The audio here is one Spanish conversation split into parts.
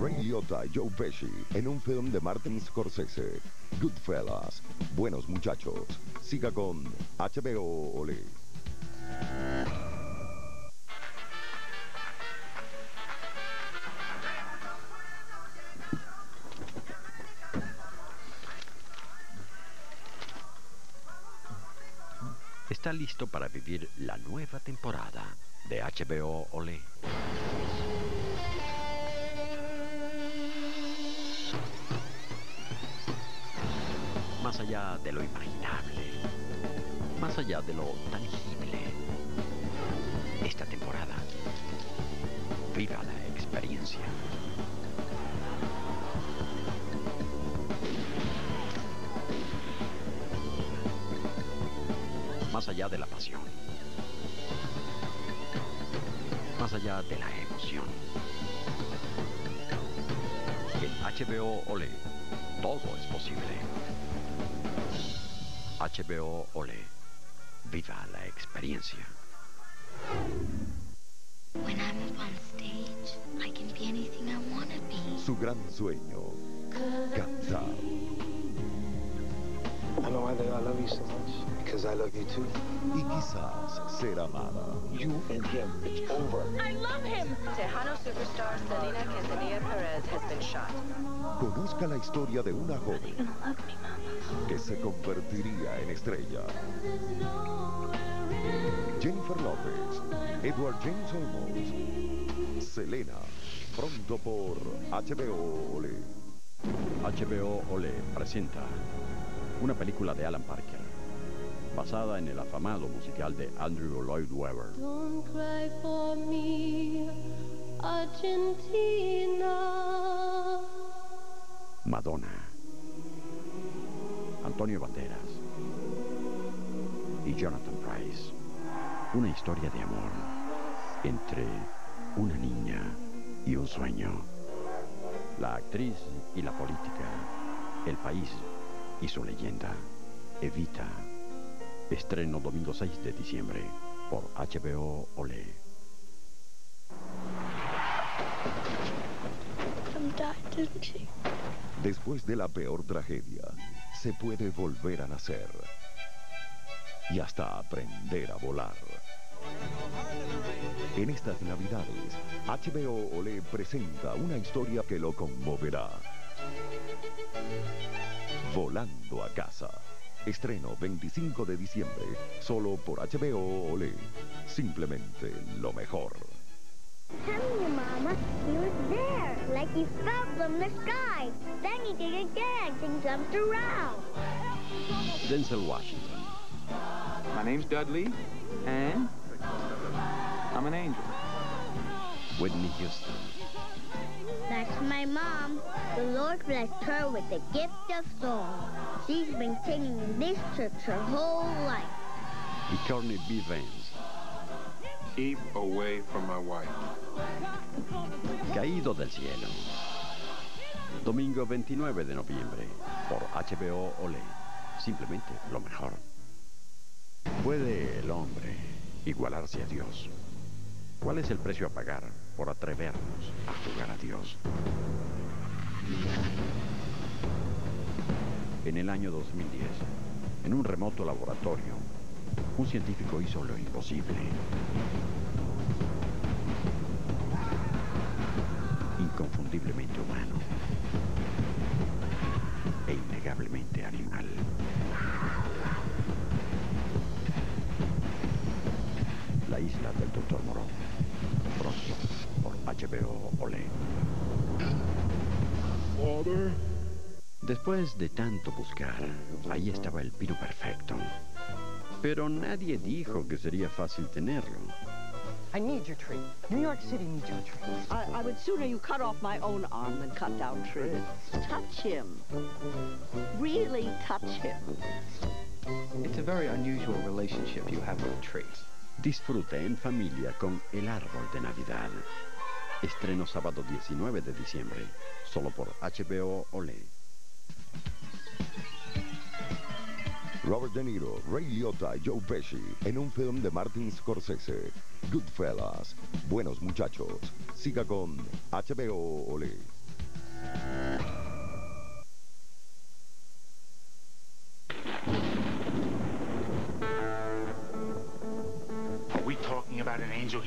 Ray Liotta y Joe Pesci en un film de Martin Scorsese, Goodfellas, Buenos Muchachos. Siga con HBO Olé. Está listo para vivir la nueva temporada de HBO Olé. Más allá de lo imaginable, más allá de lo tangible, esta temporada, viva la experiencia. Más allá de la pasión, más allá de la emoción. En HBO Olé, todo es posible. HBO Olé, viva la experiencia. When I'm up on stage, I can be anything I want to be. Su gran sueño, cantar. I know why I love you so much. Because I love you too. Y quizás ser amada. You and him, it's over. I love him! Tejano superstar Selena Quintanilla Perez has been shot. Conozca la historia de una joven que se convertiría en estrella. Jennifer López, Edward James Olmos, Selena, pronto por HBO Olé. HBO Olé presenta una película de Alan Parker, basada en el afamado musical de Andrew Lloyd Webber. Don't cry for me, Argentina. Madonna, Antonio Banderas y Jonathan Pryce. Una historia de amor entre una niña y un sueño. La actriz y la política, el país y su leyenda. Evita. Estreno domingo 6 de diciembre por HBO Olé. Después de la peor tragedia, se puede volver a nacer y hasta aprender a volar. En estas Navidades, HBO Olé presenta una historia que lo conmoverá. Volando a casa. Estreno 25 de diciembre, solo por HBO Olé. Simplemente lo mejor. Telling you, Mama, he was there, like he fell from the sky. Then he did it again and jumped around. Denzel Washington. My name's Dudley, and I'm an angel. Whitney Houston. That's my mom. The Lord blessed her with the gift of song. She's been singing in this church her whole life. Y Courtney B. Vance. Keep away from my wife. Caído del cielo. Domingo 29 de noviembre por HBO Olé. Simplemente lo mejor. ¿Puede el hombre igualarse a Dios? ¿Cuál es el precio a pagar por atrevernos a jugar a Dios? En el año 2010, en un remoto laboratorio, un científico hizo lo imposible. Inconfundiblemente humano e innegablemente animal. La isla del Dr. Moreau. Pronto por HBO Olé. Father. Después de tanto buscar, ahí estaba el pino perfecto. Pero nadie dijo que sería fácil tenerlo. I need your tree. New York City needs your tree. I would sooner you cut off my own arm than cut down trees. Touch him. Really touch him. It's a very unusual relationship you have with trees. Disfrute en familia con El Árbol de Navidad. Estreno sábado 19 de diciembre, solo por HBO Olé. Robert De Niro, Ray Liotta y Joe Pesci en un film de Martin Scorsese, Goodfellas, Buenos Muchachos. Siga con HBO Olé.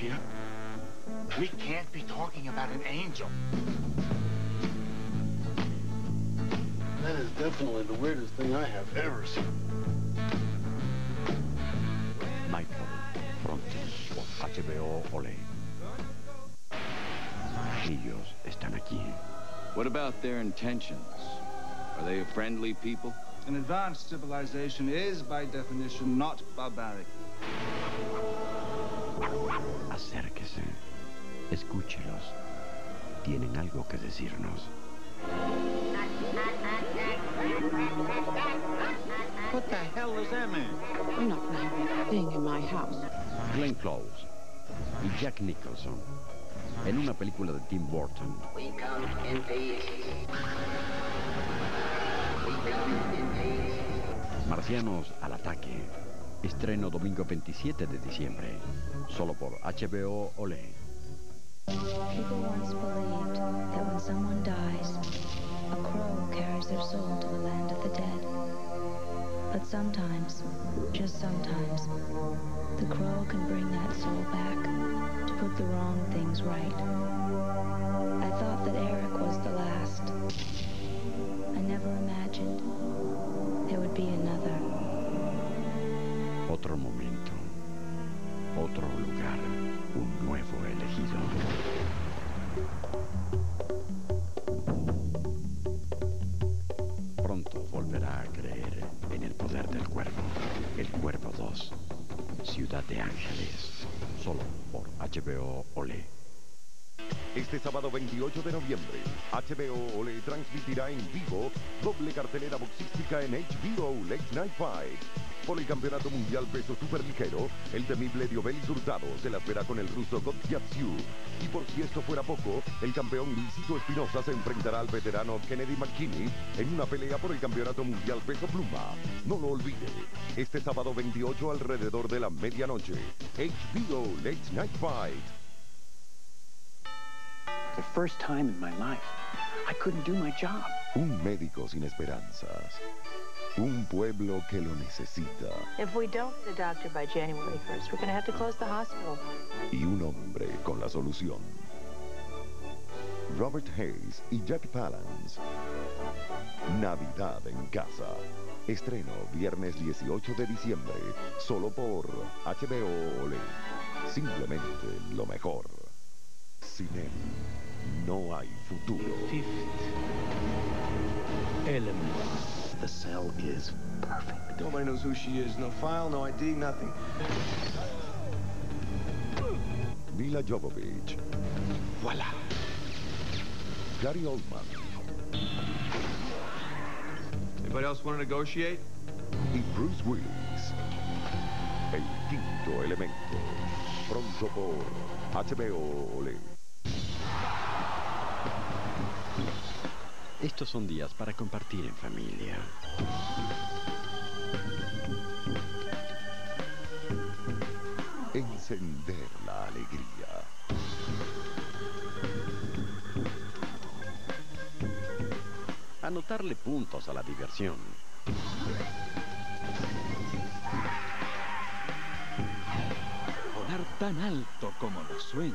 here. We can't be talking about an angel. That is definitely the weirdest thing I have ever seen. Michael, pronto, por HBO Olé. Ellos están aquí. What about their intentions? Are they a friendly people? An advanced civilization is, by definition, not barbaric. Acérquese. Escúchelos. Tienen algo que decirnos. What the hell does that mean? I'm not going to have that thing in my house. Glenn Close y Jack Nicholson en una película de Tim Burton. We come in peace. We come in peace. Marcianos al ataque. Estreno domingo 27 de diciembre. Solo por HBO Olé. People once believed that when someone dies, a crow carries their soul to the land of the dead. But sometimes, just sometimes, the crow can bring that soul back to put the wrong things right. I thought that Eric was the last. I never imagined there would be another. Otro momento, otro lugar, un nuevo elegido. Pronto volverá a creer en el poder del cuervo. El Cuervo 2, Ciudad de Ángeles, solo por HBO Olé. Este sábado 28 de noviembre, HBO Olé transmitirá en vivo doble cartelera boxística en HBO Late Night Fight. Por el Campeonato Mundial Peso Superligero, el temible Diobelis Hurtado se las verá con el ruso Godziatsiu. Y por si esto fuera poco, el campeón Luisito Espinosa se enfrentará al veterano Kennedy McKinney en una pelea por el Campeonato Mundial Peso Pluma. No lo olvide, este sábado 28 alrededor de la medianoche, HBO Late Night Fight. The first time in my life, I couldn't do my job. Un médico sin esperanzas. Un pueblo que lo necesita. If we don't get a doctor by January 1st, we're going to have to close the hospital. Y un hombre con la solución. Robert Hayes y Jack Palance. Navidad en casa. Estreno viernes 18 de diciembre, solo por HBO Olé. Simplemente lo mejor. Sin él, no hay futuro. Element. The cell is perfect. Nobody knows who she is. No file, no ID, nothing. Mila Jovovich. Voila. Gary Oldman. Anybody else want to negotiate? Y Bruce Willis. El quinto elemento. Pronto por HBO Olé. Estos son días para compartir en familia. Encender la alegría. Anotarle puntos a la diversión. Volar tan alto como los sueños.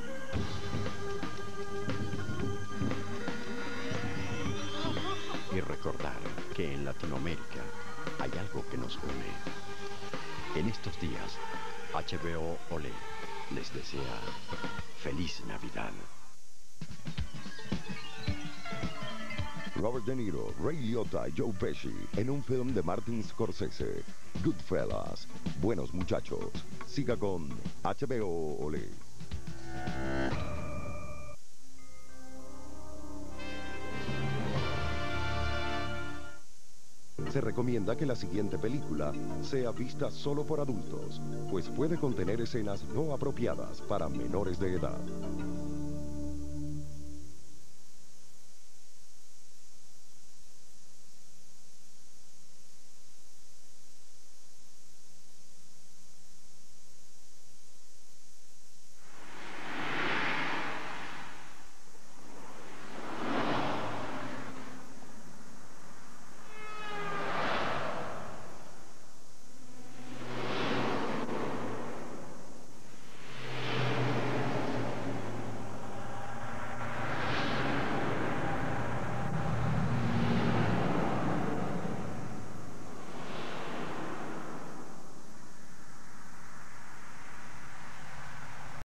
Y recordar que en Latinoamérica hay algo que nos une. En estos días, HBO Olé les desea feliz Navidad. Robert De Niro, Ray Liotta y Joe Pesci en un film de Martin Scorsese. Goodfellas, Buenos Muchachos. Siga con HBO Olé. Se recomienda que la siguiente película sea vista solo por adultos, pues puede contener escenas no apropiadas para menores de edad.